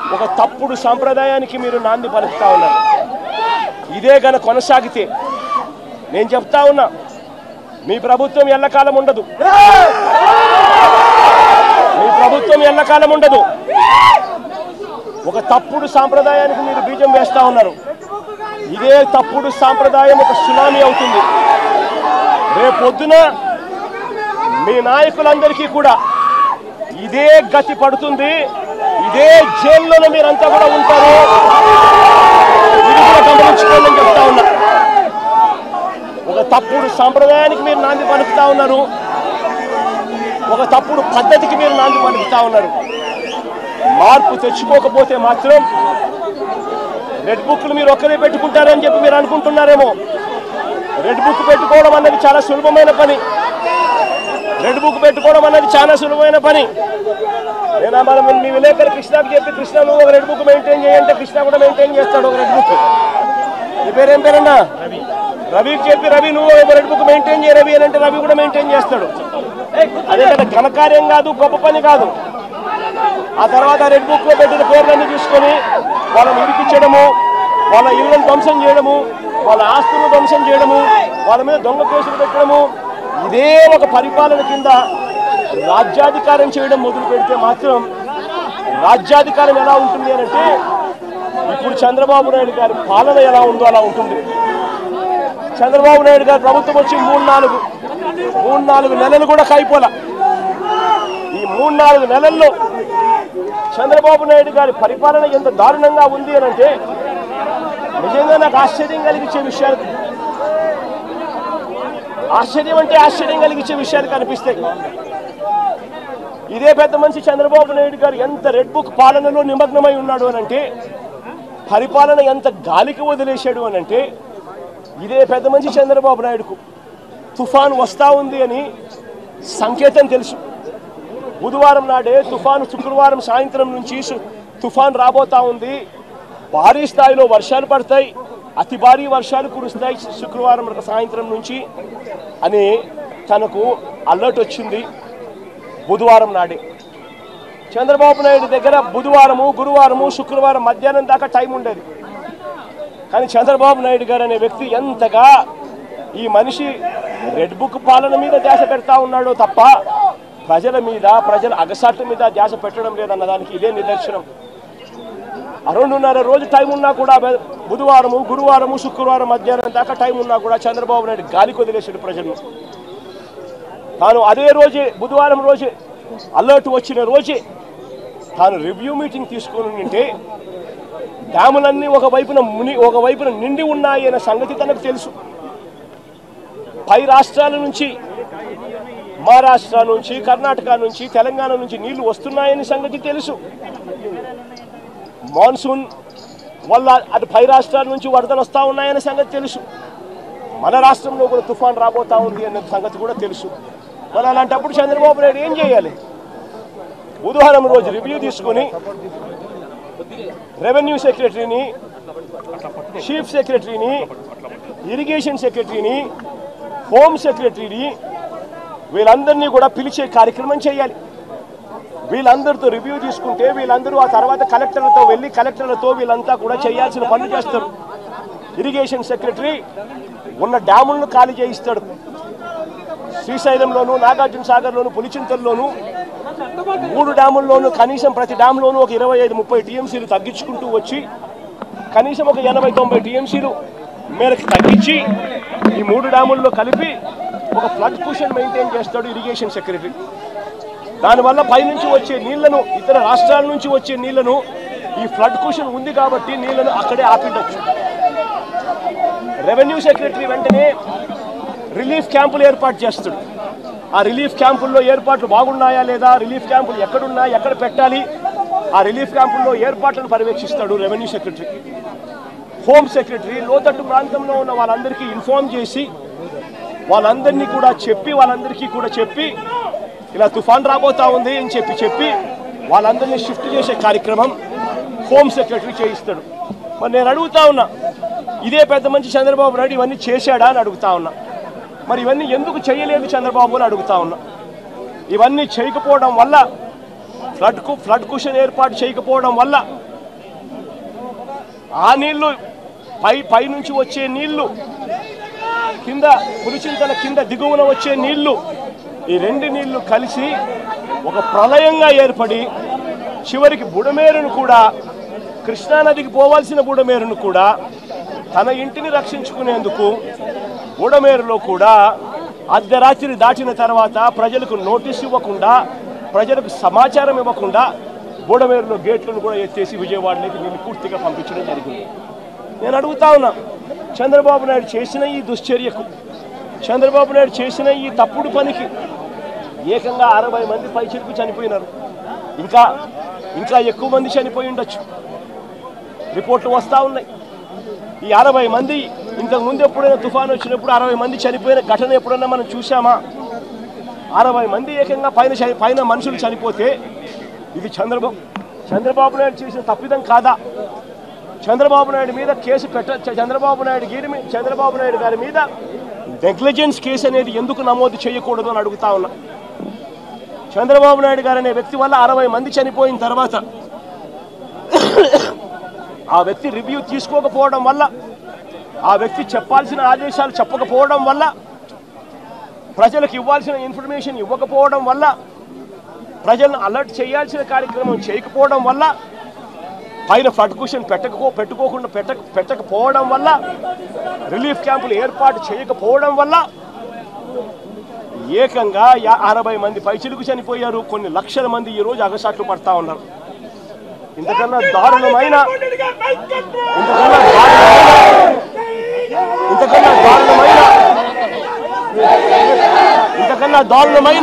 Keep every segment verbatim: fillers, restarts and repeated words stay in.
ఒక తప్పుడు సాంప్రదాయానికి మీరు నాంది పలుకుతా ఉన్నారు. ఇదే గన కొనసాగితే నేను చెప్తా ఉన్నా, మీ ప్రభుత్వం ఎల్లకాలం ఉండదు. మీ ప్రభుత్వం ఎల్లకాలం ఉండదు. ఒక తప్పుడు సాంప్రదాయానికి మీరు బీజం వేస్తా ఉన్నారు. ఇదే తప్పుడు సాంప్రదాయం ఒక సునామీ అవుతుంది. రేపొద్దున మీ నాయకులందరికీ కూడా ఇదే గతి పడుతుంది. ఇదే జైల్లోనే మీరంతా కూడా ఉంటారు. ఇది కూడా గమనించుకోవాలని చెప్తా ఉన్నా. ఒక తప్పుడు సాంప్రదాయానికి మీరు నాంది పలుకుతా ఉన్నారు. ఒక తప్పుడు పద్ధతికి మీరు నాంది పలుకుతా ఉన్నారు. మార్పు తెచ్చుకోకపోతే మాత్రం రెడ్ బుక్లు మీరు ఒక్కరే పెట్టుకుంటారని చెప్పి మీరు అనుకుంటున్నారేమో. రెడ్ బుక్ పెట్టుకోవడం అన్నది చాలా సులభమైన పని. రెడ్ బుక్ పెట్టుకోవడం అన్నది చాలా సులభమైన పని. నేను మనం మీ విలేకరు కృష్ణకి చెప్పి, కృష్ణ నువ్వు ఒక రెడ్ బుక్ మెయింటైన్ చేయంటే కృష్ణ కూడా మెయింటైన్ చేస్తాడు ఒక రెడ్ బుక్. నీ పేరేం పేరన్నా? రవికి చెప్పి, రవి నువ్వు ఒక రెడ్ బుక్ మెయింటైన్ చేయ రవి అని అంటే రవి కూడా మెయింటైన్ చేస్తాడు. అదే కదా ఘనకార్యం కాదు, గొప్ప పని కాదు. ఆ తర్వాత రెడ్ బుక్ లో పెట్టిన పేర్లన్నీ తీసుకొని వాళ్ళని ఇరికించడము, వాళ్ళ ఇళ్లను ధ్వంసం చేయడము, వాళ్ళ ఆస్తులను ధ్వంసం చేయడము, వాళ్ళ మీద దొంగ కేసులు పెట్టడము, ఇదే ఒక పరిపాలన కింద రాజ్యాధికారం చేయడం మొదలు పెడితే మాత్రం రాజ్యాధికారం ఎలా ఉంటుంది అని అంటే ఇప్పుడు చంద్రబాబు నాయుడు గారి పాలన ఎలా ఉందో అలా ఉంటుంది. చంద్రబాబు నాయుడు గారి ప్రభుత్వం వచ్చి మూడు నాలుగు మూడు నాలుగు నెలలు కూడా కాయిపోలా. ఈ మూడు నాలుగు నెలల్లో చంద్రబాబు నాయుడు గారి పరిపాలన ఎంత దారుణంగా ఉంది అని అంటే నిజంగా నాకు ఆశ్చర్యం కలిగించే విషయాలు ఆశ్చర్యం అంటే ఆశ్చర్యం కలిగించే విషయాలు కనిపిస్తాయి. ఇదే పెద్ద మనిషి చంద్రబాబు నాయుడు గారు ఎంత రెడ్ బుక్ పాలనలో నిమగ్నమై ఉన్నాడు అని అంటే, పరిపాలన ఎంత గాలికి వదిలేశాడు అని అంటే, ఇదే పెద్ద మనిషి చంద్రబాబు నాయుడుకు తుఫాను వస్తూ ఉంది అని సంకేతం తెలుసు. బుధవారం నాడే తుఫాను, శుక్రవారం సాయంత్రం నుంచి తుఫాను రాబోతా ఉంది, భారీ స్థాయిలో వర్షాలు పడతాయి, అతి భారీ వర్షాలు కురుస్తాయి శుక్రవారం సాయంత్రం నుంచి అని తనకు అలర్ట్ వచ్చింది బుధవారం నాడే. చంద్రబాబు నాయుడు దగ్గర బుధవారము, గురువారము, శుక్రవారం మధ్యాహ్నం దాకా టైం ఉండేది. కానీ చంద్రబాబు నాయుడు గారు అనే వ్యక్తి ఎంతగా ఈ మనిషి రెడ్ బుక్ పాలన మీద ధ్యాస పెడతా ఉన్నాడో తప్ప ప్రజల మీద, ప్రజల అగసాట్ల మీద ధ్యాస పెట్టడం లేదన్నదానికి ఇదే నిదర్శనం. రెండున్నర రోజు టైం ఉన్నా కూడా బుధవారము, గురువారము, శుక్రవారం మధ్యాహ్నం దాకా టైం ఉన్నా కూడా చంద్రబాబు నాయుడు గాలికి వదిలేశాడు ప్రజలను. తాను అదే రోజే, బుధవారం రోజే అలర్ట్ వచ్చిన రోజే తాను రివ్యూ మీటింగ్ తీసుకొని ఉంటే డ్యాములన్నీ ఒకవైపున ముని ఒకవైపున నిండి ఉన్నాయి అనే సంగతి తనకు తెలుసు. పై రాష్ట్రాల నుంచి, మహారాష్ట్ర నుంచి, కర్ణాటక నుంచి, తెలంగాణ నుంచి నీళ్లు వస్తున్నాయని సంగతి తెలుసు. మాన్సూన్ వల్ల అటు పై రాష్ట్రాల నుంచి వరదలు వస్తూ ఉన్నాయనే సంగతి తెలుసు. మన రాష్ట్రంలో కూడా తుఫాన్ రాబోతా ఉంది అనే సంగతి కూడా తెలుసు. మరి అలాంటప్పుడు చంద్రబాబు నాయుడు ఏం చేయాలి? బుధవారం రోజు రివ్యూ తీసుకొని రెవెన్యూ సెక్రటరీని, చీఫ్ సెక్రటరీని, ఇరిగేషన్ సెక్రటరీని, హోమ్ సెక్రటరీని వీళ్ళందరినీ కూడా పిలిచే కార్యక్రమం చేయాలి. వీళ్ళందరితో రివ్యూ తీసుకుంటే వీళ్ళందరూ ఆ తర్వాత కలెక్టర్లతో వెళ్ళి కలెక్టర్లతో వీళ్ళంతా కూడా చేయాల్సిన పనులు చేస్తారు. ఇరిగేషన్ సెక్రటరీ ఉన్న డ్యాములను ఖాళీ చేయిస్తాడు. శ్రీశైలంలోను, నాగార్జున సాగర్లోను, పులిచింతల్లోను మూడు డ్యాముల్లోనూ కనీసం ప్రతి డ్యామ్లోనూ ఒక ఇరవై ఐదు ముప్పై టీఎంసీలు తగ్గించుకుంటూ వచ్చి కనీసం ఒక ఎనభై తొంభై టీఎంసీలు మేరకు తగ్గించి ఈ మూడు డ్యాముల్లో కలిపి ఒక ఫ్లడ్ కుషన్ మెయింటైన్ చేస్తాడు ఇరిగేషన్ సెక్రటరీ. దానివల్ల పైనుంచి వచ్చే నీళ్లను, ఇతర రాష్ట్రాల నుంచి వచ్చే నీళ్లను, ఈ ఫ్లడ్ కుషన్ ఉంది కాబట్టి నీళ్లను అక్కడే ఆపిండొచ్చు. రెవెన్యూ సెక్రటరీ వెంటనే రిలీఫ్ క్యాంపులు ఏర్పాటు చేస్తాడు. ఆ రిలీఫ్ క్యాంపుల్లో ఏర్పాట్లు బాగున్నాయా లేదా, రిలీఫ్ క్యాంపులు ఎక్కడున్నాయి, ఎక్కడ పెట్టాలి, ఆ రిలీఫ్ క్యాంపుల్లో ఏర్పాట్లను పర్యవేక్షిస్తాడు రెవెన్యూ సెక్రటరీ. హోమ్ సెక్రటరీ లోతట్టు ప్రాంతంలో ఉన్న వాళ్ళందరికీ ఇన్ఫార్మ్ చేసి వాళ్ళందరినీ కూడా చెప్పి వాళ్ళందరికీ కూడా చెప్పి ఇలా తుఫాన్ రాబోతా ఉంది అని చెప్పి చెప్పి వాళ్ళందరినీ షిఫ్ట్ చేసే కార్యక్రమం హోమ్ సెక్రటరీ చేయిస్తాడు. మరి నేను అడుగుతా ఉన్నా, ఇదే పెద్ద మంచి చంద్రబాబు నాయుడు ఇవన్నీ చేశాడా అని అడుగుతా ఉన్నా. మరి ఇవన్నీ ఎందుకు చేయలేదు చంద్రబాబు అని అడుగుతా ఉన్నా. ఇవన్నీ చేయకపోవడం వల్ల, ఫ్లడ్కు ఫ్లడ్ కుషన్ ఏర్పాటు చేయకపోవడం వల్ల ఆ నీళ్లు పై పై నుంచి వచ్చే నీళ్లు, కింద పులిచింతల కింద దిగువన వచ్చే నీళ్లు, ఈ రెండు నీళ్లు కలిసి ఒక ప్రళయంగా ఏర్పడి చివరికి బుడమేరును కూడా, కృష్ణానదికి పోవాల్సిన బుడమేరును కూడా తన ఇంటిని రక్షించుకునేందుకు బుడమేరులో కూడా అర్ధరాత్రి దాటిన తర్వాత ప్రజలకు నోటీస్ ఇవ్వకుండా, ప్రజలకు సమాచారం ఇవ్వకుండా బుడమేరులో గేట్లను కూడా ఎత్తేసి విజయవాడలోకి వీళ్ళు పూర్తిగా పంపించడం జరిగింది. నేను అడుగుతా ఉన్నా, చంద్రబాబు నాయుడు చేసిన ఈ దుశ్చర్యకు, చంద్రబాబు నాయుడు చేసిన ఈ తప్పుడు పనికి ఏకంగా అరవై మంది పైచిలకు చనిపోయినారు. ఇంకా ఇంకా ఎక్కువ మంది చనిపోయి ఉండొచ్చు. రిపోర్ట్లు వస్తూ ఉన్నాయి. ఈ అరవై మంది ఇంతకుముందు ఎప్పుడైనా తుఫాను వచ్చినప్పుడు అరవై మంది చనిపోయిన ఘటన ఎప్పుడైనా మనం చూసామా? అరవై మంది ఏకంగా పైన పైన మనుషులు చనిపోతే ఇది చంద్రబాబు చంద్రబాబు నాయుడు చేసిన తప్పిదం కాదా? చంద్రబాబు నాయుడు మీద కేసు పెట్ట చంద్రబాబు నాయుడు గారి చంద్రబాబు నాయుడు గారి మీద నెగ్లిజెన్స్ కేసు అనేది ఎందుకు నమోదు చేయకూడదు అని అడుగుతా ఉన్నా. చంద్రబాబు నాయుడు గారు అనే వ్యక్తి వల్ల అరవై మంది చనిపోయిన తర్వాత ఆ వ్యక్తి రివ్యూ తీసుకోకపోవడం వల్ల, ఆ వ్యక్తి చెప్పాల్సిన ఆదేశాలు చెప్పకపోవడం వల్ల, ప్రజలకు ఇవ్వాల్సిన ఇన్ఫర్మేషన్ ఇవ్వకపోవడం వల్ల, ప్రజలను అలర్ట్ చేయాల్సిన కార్యక్రమం చేయకపోవడం వల్ల, పైన ఫ్లడ్ కుషన్ పెట్టకపో పెట్టుకోకుండా పెట్ట పెట్టకపోవడం వల్ల, రిలీఫ్ క్యాంపులు ఏర్పాటు చేయకపోవడం వల్ల ఏకంగా అరవై మంది పైచిలుకు చనిపోయారు. కొన్ని లక్షల మంది ఈరోజు అగసాట్లు పడతా ఉన్నారు. ఇంతకన్నా దారుణమైన ఇంతకన్నా దారుణమైన ఇంతకన్నా దారుణమైన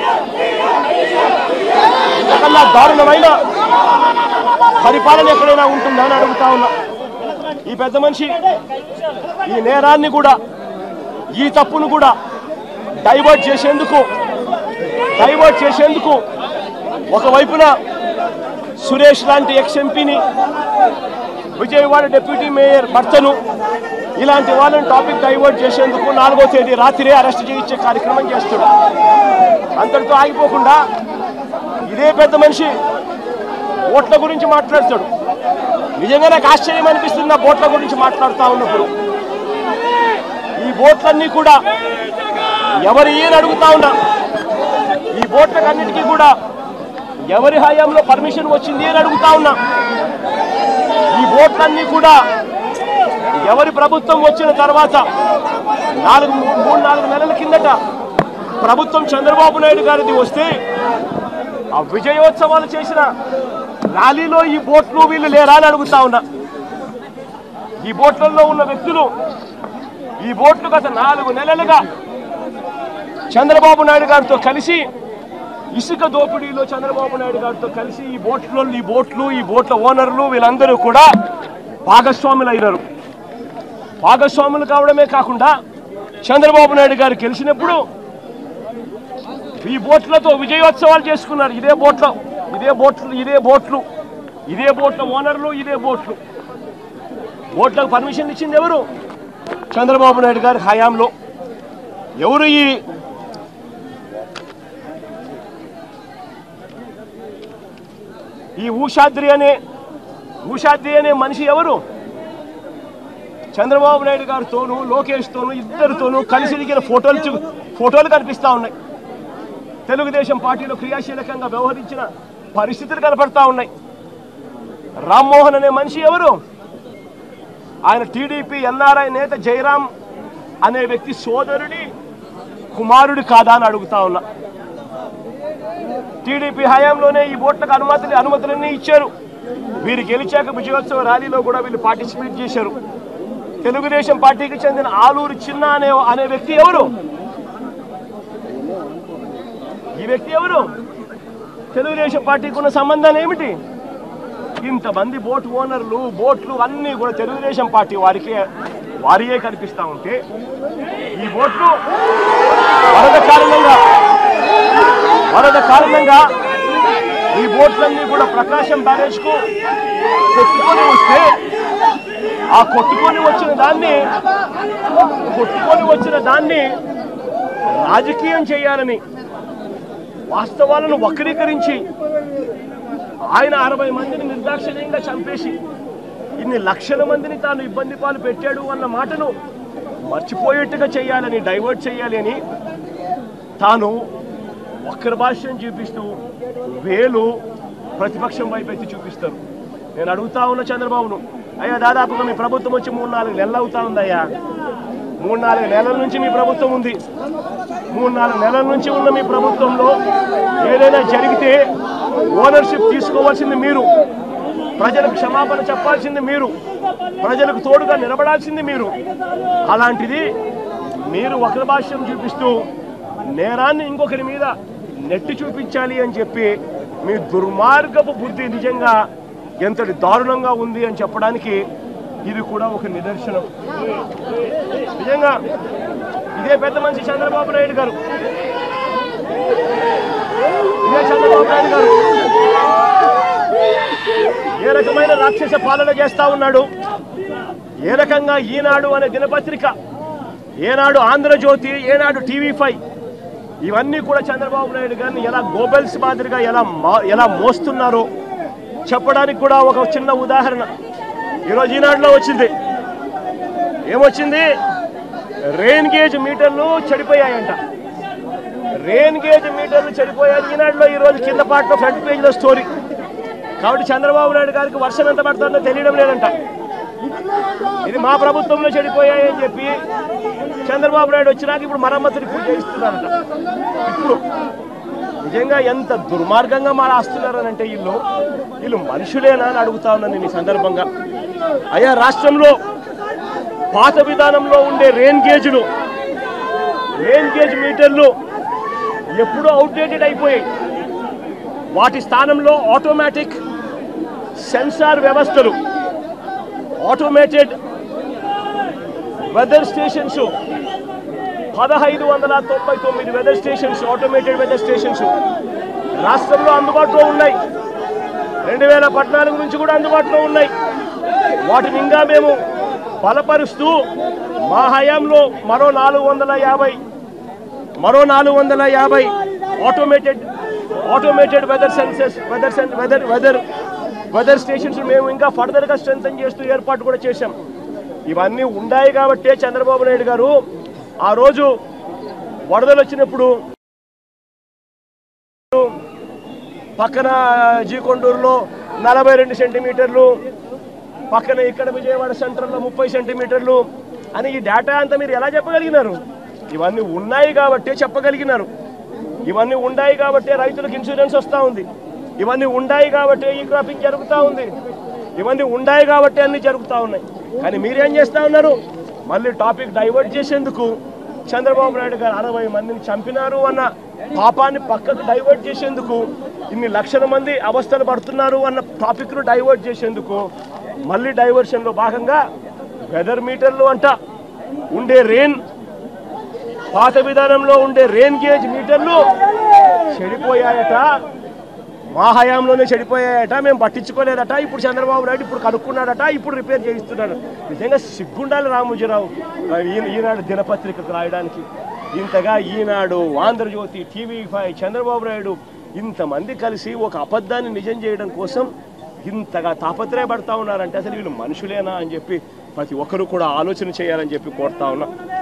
ఇంతకన్నా దారుణమైన పరిపాలన ఎక్కడైనా ఉంటుందా అని అడుగుతా ఉన్నా. ఈ పెద్ద మనిషి ఈ నేరాన్ని కూడా, ఈ తప్పును కూడా డైవర్ట్ చేసేందుకు డైవర్ట్ చేసేందుకు ఒకవైపున సురేష్ లాంటి ఎక్స్ ఎంపీని, విజయవాడ డిప్యూటీ మేయర్ భర్తను, ఇలాంటి వాళ్ళని టాపిక్ డైవర్ట్ చేసేందుకు నాలుగో తేదీ రాత్రే అరెస్ట్ చేయించే కార్యక్రమం చేస్తాడు. అంతటితో ఆగిపోకుండా ఇదే పెద్ద మనిషి ఓట్ల గురించి మాట్లాడతాడు. నిజంగా నాకు ఆశ్చర్యం అనిపిస్తుంది ఆ ఓట్ల గురించి మాట్లాడుతూ ఉన్నప్పుడు. ఈ ఓట్లన్నీ కూడా ఎవరు ఏని అడుగుతా ఉన్నా, ఈ ఓట్లకన్నిటికీ కూడా ఎవరి హయాంలో పర్మిషన్ వచ్చింది అని అడుగుతా ఉన్నా. ఈ ఓట్లన్నీ కూడా ఎవరి ప్రభుత్వం వచ్చిన తర్వాత నాలుగు మూడు నాలుగు నెలల కిందట ప్రభుత్వం చంద్రబాబు నాయుడు గారిది వస్తే ఆ విజయోత్సవాలు చేసిన ర్యాలీలో ఈ బోట్లు వీళ్ళు లేరా అని అడుగుతా ఉన్నా. ఈ బోట్లలో ఉన్న వ్యక్తులు, ఈ బోట్లు గత నాలుగు నెలలుగా చంద్రబాబు నాయుడు గారితో కలిసి ఇసుక దోపిడీలో చంద్రబాబు నాయుడు గారితో కలిసి ఈ బోట్లో ఈ బోట్లు ఈ బోట్ల ఓనర్లు వీళ్ళందరూ కూడా భాగస్వాములు అయినారు. భాగస్వాములు కావడమే కాకుండా చంద్రబాబు నాయుడు గారు గెలిచినప్పుడు ఈ బోట్లతో విజయోత్సవాలు చేసుకున్నారు. ఇదే బోట్ల ఇదే బోట్లు ఇదే బోట్లు ఇదే బోట్ల ఓనర్లు, ఇదే బోట్లు. బోట్లకు పర్మిషన్ ఇచ్చింది ఎవరు? చంద్రబాబు నాయుడు గారి హయాంలో. ఎవరు ఈ ఈ ఊషాద్రి అనే ఊషాద్రి అనే మనిషి ఎవరు? చంద్రబాబు నాయుడు గారితోనూ లోకేష్తోనూ ఇద్దరితోనూ కలిసి దిగిన ఫోటోలు ఫోటోలు కనిపిస్తూ ఉన్నాయి. తెలుగుదేశం పార్టీలో క్రియాశీలకంగా వ్యవహరించిన పరిస్థితులు కనపడతా ఉన్నాయి. రామ్మోహన్ అనే మనిషి ఎవరు? ఆయన టీడీపీ ఎన్ఆర్ఐ నేత జయరాం అనే వ్యక్తి సోదరుడి కుమారుడు కాదా అని అడుగుతా ఉన్నా. టీడీపీ హయాంలోనే ఈ బోట్లకు అనుమతులు అనుమతులన్నీ ఇచ్చారు. వీరు గెలిచాక విజయోత్సవ ర్యాలీలో కూడా వీళ్ళు పార్టిసిపేట్ చేశారు. తెలుగుదేశం పార్టీకి చెందిన ఆలూరు చిన్న అనే అనే వ్యక్తి ఎవరు? ఈ వ్యక్తి ఎవరు? తెలుగుదేశం పార్టీకి ఉన్న సంబంధాలు ఏమిటి? ఇంతమంది బోట్ ఓనర్లు, బోట్లు అన్నీ కూడా తెలుగుదేశం పార్టీ వారికి వారియే కనిపిస్తూ ఉంటే ఈ బోట్లు వరద కారణంగా వరద కారణంగా ఈ బోట్లన్నీ కూడా ప్రకాశం బ్యారేజ్కు కొట్టుకొని వస్తే ఆ కొట్టుకొని వచ్చిన దాన్ని కొట్టుకొని వచ్చిన దాన్ని రాజకీయం చేయాలని, వాస్తవాలను వక్రీకరించి ఆయన అరవై మందిని నిర్దాక్షిణ్యంగా చంపేసి ఇన్ని లక్షల మందిని తాను ఇబ్బంది పాలు పెట్టాడు అన్న మాటను మర్చిపోయేట్టుగా చేయాలని, డైవర్ట్ చేయాలి అని తాను వక్ర భాష్యం చూపిస్తూ వేలు ప్రతిపక్షం వైపు ఎత్తి చూపిస్తారు. నేను అడుగుతా ఉన్న చంద్రబాబును, అయ్యా దాదాపుగా మీ ప్రభుత్వం వచ్చి మూడు నాలుగు నెలలు అవుతా ఉందయ్యా. మూడు నాలుగు నెలల నుంచి మీ ప్రభుత్వం ఉంది. మూడు నాలుగు నెలల నుంచి ఉన్న మీ ప్రభుత్వంలో ఏదైనా జరిగితే ఓనర్షిప్ తీసుకోవాల్సింది మీరు, ప్రజలకు క్షమాపణ చెప్పాల్సింది మీరు, ప్రజలకు తోడుగా నిలబడాల్సింది మీరు. అలాంటిది మీరు వక్ర భాష్యం చూపిస్తూ నేరాన్ని ఇంకొకరి మీద నెట్టి చూపించాలి అని చెప్పి మీ దుర్మార్గపు బుద్ధి నిజంగా ఎంతటి దారుణంగా ఉంది అని చెప్పడానికి ఇది కూడా ఒక నిదర్శనం. నిజంగా ఇదే పెద్ద మనిషి చంద్రబాబు నాయుడు గారు, ఇదే చంద్రబాబు నాయుడు గారు ఏ రకమైన రాక్షస పాలన చేస్తా ఉన్నాడు, ఏ రకంగా ఈనాడు అనే దినపత్రిక, ఏనాడు ఆంధ్రజ్యోతి, ఏనాడు టీవీ ఫైవ్ ఇవన్నీ కూడా చంద్రబాబు నాయుడు గారిని ఎలా గోబెల్స్ మాదిరిగా ఎలా ఎలా మోస్తున్నారో చెప్పడానికి కూడా ఒక చిన్న ఉదాహరణ ఈరోజు ఈనాడులో వచ్చింది. ఏమొచ్చింది? రెయిన్ గేజ్ మీటర్లు చెడిపోయాయంట. రెయిన్ గేజ్ మీటర్లు చెడిపోయాయి ఈనాడులో ఈరోజు కింద పాటలో ఫ్రంట్ పేజీలో స్టోరీ. కాబట్టి చంద్రబాబు నాయుడు గారికి వర్షం ఎంత పడుతుందో తెలియడం లేదంట. ఇది మా ప్రభుత్వంలో చెడిపోయాయి అని చెప్పి చంద్రబాబు నాయుడు వచ్చినాక ఇప్పుడు మరమ్మతులు ఇప్పుడు చేయిస్తున్నారంట. ఇప్పుడు నిజంగా ఎంత దుర్మార్గంగా మారాస్తున్నారని అంటే వీళ్ళు వీళ్ళు మనుషులేనా అని అడుగుతా ఉన్నాను నేను ఈ సందర్భంగా. అయ్యా రాష్ట్రంలో పాత విధానంలో ఉండే రెయిన్ గేజ్లు రెయిన్ గేజ్ మీటర్లు ఎప్పుడూ అవుట్డేటెడ్ అయిపోయాయి. వాటి స్థానంలో ఆటోమేటిక్ సెన్సార్ వ్యవస్థలు, ఆటోమేటెడ్ వెదర్ స్టేషన్స్, పదహైదు వందల తొంభై తొమ్మిది weather stations, automated weather stations రాష్ట్రంలో అందుబాటులో ఉన్నాయి. రెండు వేల పద్నాలుగు నుంచి కూడా అందుబాటులో ఉన్నాయి. వాటిని ఇంకా మేము బలపరుస్తూ మా హయాంలో మరో నాలుగు వందల యాభై మరో నాలుగు వందల యాభై automated automated weather sensors weather weather weather weather stations మేము ఇంకా ఫర్దర్గా స్ట్రెంథన్ చేస్తూ ఏర్పాటు కూడా చేశాం. ఇవన్నీ ఉన్నాయి కాబట్టే చంద్రబాబు నాయుడు గారు ఆ రోజు వరదలు వచ్చినప్పుడు పక్కన జీకొండూరులో నలభై రెండు సెంటీమీటర్లు, పక్కన ఇక్కడ విజయవాడ సెంటర్లో ముప్పై సెంటీమీటర్లు అని ఈ డేటా అంతా మీరు ఎలా చెప్పగలిగినారు? ఇవన్నీ ఉన్నాయి కాబట్టే చెప్పగలిగినారు. ఇవన్నీ ఉన్నాయి కాబట్టే రైతులకు ఇన్సూరెన్స్ వస్తూ ఉంది. ఇవన్నీ ఉన్నాయి కాబట్టే ఈ క్రాపింగ్ జరుగుతూ ఉంది. ఇవన్నీ ఉన్నాయి కాబట్టే అన్నీ జరుగుతూ ఉన్నాయి. కానీ మీరేం చేస్తూ ఉన్నారు? మళ్ళీ టాపిక్ డైవర్ట్ చేసేందుకు చంద్రబాబు నాయుడు గారు అరవై మందిని చంపినారు అన్న పాపాన్ని పక్కకు డైవర్ట్ చేసేందుకు, ఇన్ని లక్షల మంది అవస్థలు పడుతున్నారు అన్న టాపిక్ను డైవర్ట్ చేసేందుకు మళ్ళీ డైవర్షన్లో భాగంగా వెదర్ మీటర్లు అంట ఉండే రెయిన్, పాత విధానంలో ఉండే రెయిన్ గేజ్ మీటర్లు చెడిపోయాయట, మా హయాంలోనే చెడిపోయాయట, మేము పట్టించుకోలేదట. ఇప్పుడు చంద్రబాబు నాయుడు ఇప్పుడు కనుక్కున్నాడట, ఇప్పుడు రిపేర్ చేయిస్తున్నాడు. నిజంగా సిగ్గుండాలి రామోజీరావు ఈనాడు దినపత్రికకు రాయడానికి. ఇంతగా ఈనాడు, ఆంధ్రజ్యోతి, టీవీ ఫైవ్, చంద్రబాబు నాయుడు ఇంతమంది కలిసి ఒక అబద్ధాన్ని నిజం చేయడం కోసం ఇంతగా తాపత్రయపడతా ఉన్నారంటే అసలు వీళ్ళు మనుషులేనా అని చెప్పి ప్రతి ఒక్కరూ కూడా ఆలోచన చేయాలని చెప్పి కోరుతా ఉన్నా.